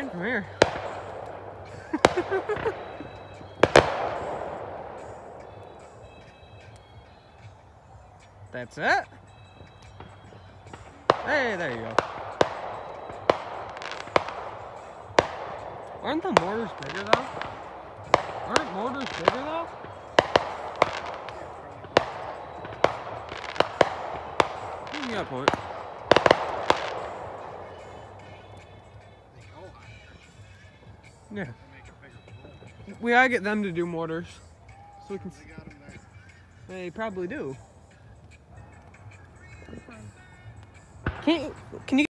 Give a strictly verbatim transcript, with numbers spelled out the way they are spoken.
Ryan, come here. That's it. Hey, there you go. Aren't the mortars bigger though? Aren't mortars bigger though? You got a point. Yeah. We gotta get them to do mortars. So we can. They probably do. Can you, can you